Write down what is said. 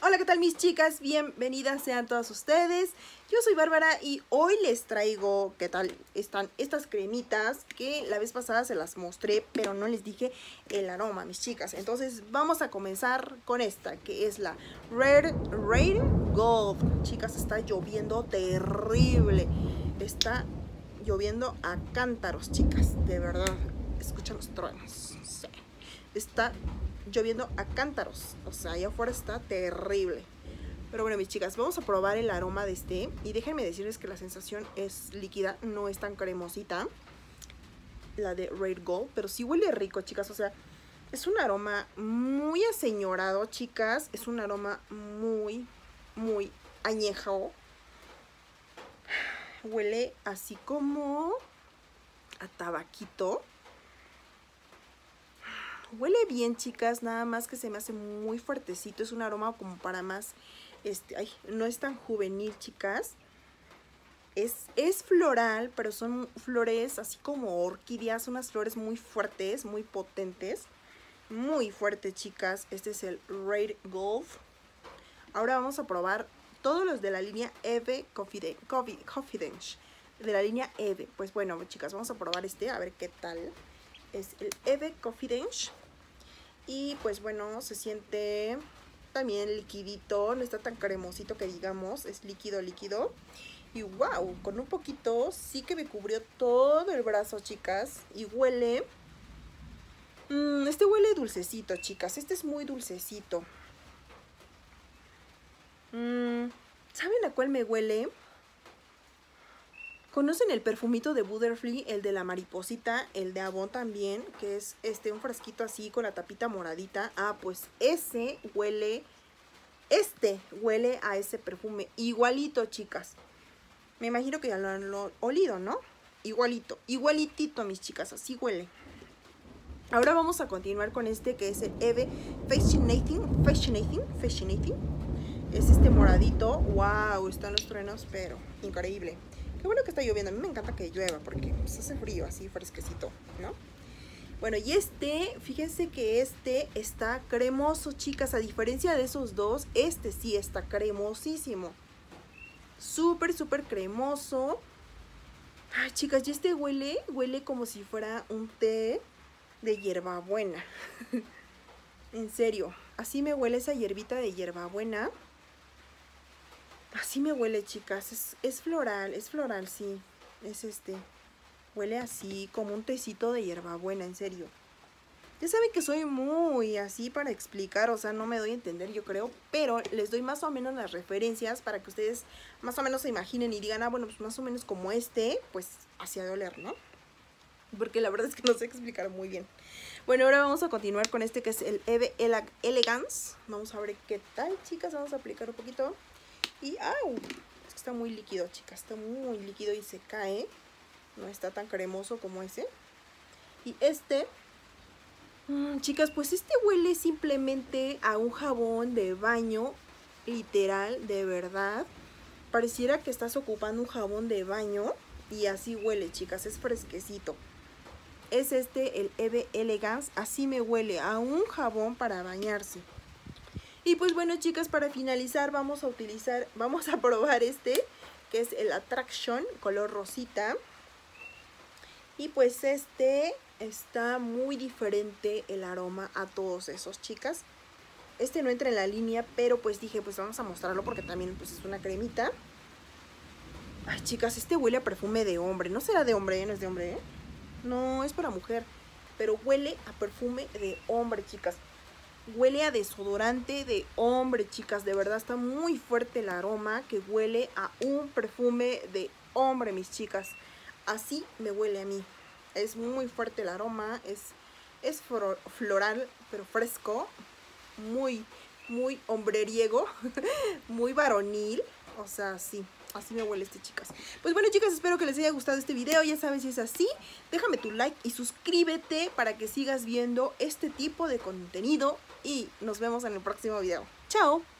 Hola, ¿qué tal mis chicas? Bienvenidas sean todas ustedes. Yo soy Bárbara y hoy les traigo, ¿qué tal? Están estas cremitas que la vez pasada se las mostré, pero no les dije el aroma, mis chicas. Entonces vamos a comenzar con esta, que es la Red Gold. Chicas, está lloviendo terrible. Está lloviendo a cántaros, chicas. De verdad, escuchan los truenos. Sí. Está lloviendo a cántaros, o sea, allá afuera está terrible. Pero bueno, mis chicas, vamos a probar el aroma de este. Y déjenme decirles que la sensación es líquida, no es tan cremosita, la de Red Gold, pero sí huele rico, chicas. O sea, es un aroma muy aseñorado, chicas. Es un aroma muy añejo. Huele así como a tabaquito. Huele bien, chicas, nada más que se me hace muy fuertecito. Es un aroma como para más, no es tan juvenil, chicas. Es floral, pero son flores así como orquídeas, unas flores muy fuertes, muy potentes. Muy fuerte, chicas. Este es el Red Gold. Ahora vamos a probar todos los de la línea Eve Confidence. De la línea Eve. Pues bueno, chicas, vamos a probar este, a ver qué tal. Es el Eve Confidence. Y pues bueno, se siente también liquidito, no está tan cremosito que digamos, es líquido. Y wow, con un poquito sí que me cubrió todo el brazo, chicas. Y huele, este huele dulcecito, chicas, este es muy dulcecito. ¿Saben a cuál me huele? ¿Conocen el perfumito de Butterfly, el de la mariposita, el de Avon también, que es un frasquito así con la tapita moradita? Ah, pues ese huele, huele a ese perfume, igualito, chicas. Me imagino que ya lo han olido, ¿no? Igualitito, mis chicas, así huele. Ahora vamos a continuar con este que es el Eve Fascinating. Es este moradito. Wow, están los truenos, pero increíble. Qué bueno que está lloviendo, a mí me encanta que llueva porque pues, hace frío, así fresquecito, ¿no? Bueno, y fíjense que este está cremoso, chicas, a diferencia de esos dos, este sí está cremosísimo. Súper cremoso. Ay, chicas, y este huele como si fuera un té de hierbabuena. En serio, así me huele esa hierbita de hierbabuena. Así me huele, chicas, es floral, sí, es huele así como un tecito de hierbabuena, en serio. Ya saben que soy muy así para explicar, o sea, no me doy a entender, yo creo, pero les doy más o menos las referencias para que ustedes más o menos se imaginen y digan, ah, bueno, pues más o menos como pues así ha de oler, ¿no? Porque la verdad es que no sé explicar muy bien. Bueno, ahora vamos a continuar con este que es el Eve Elegance. Vamos a ver qué tal, chicas, vamos a aplicar un poquito. Y ¡au! Es que está muy líquido, chicas, está muy líquido y se cae. No está tan cremoso como ese. Y chicas, pues este huele simplemente a un jabón de baño, literal, de verdad. Pareciera que estás ocupando un jabón de baño y así huele, chicas, es fresquecito. Es el Eve Elegance, así me huele, a un jabón para bañarse. Y pues bueno, chicas, para finalizar vamos a probar que es el Attraction, color rosita. Y pues está muy diferente el aroma a todos esos, chicas. No entra en la línea, pero pues dije, pues vamos a mostrarlo porque también pues es una cremita. Ay, chicas, huele a perfume de hombre. No será de hombre, no es de hombre, ¿eh? No, es para mujer. Pero huele a perfume de hombre, chicas. Huele a desodorante de hombre, chicas. De verdad está muy fuerte el aroma, que huele a un perfume de hombre, mis chicas. Así me huele a mí. Es muy fuerte el aroma. Es floral, pero fresco. Muy hombreriego. Muy varonil. O sea, sí. Así me huele chicas. Pues bueno, chicas, espero que les haya gustado este video. Ya sabes, si es así, déjame tu like y suscríbete para que sigas viendo este tipo de contenido. Y nos vemos en el próximo video. ¡Chao!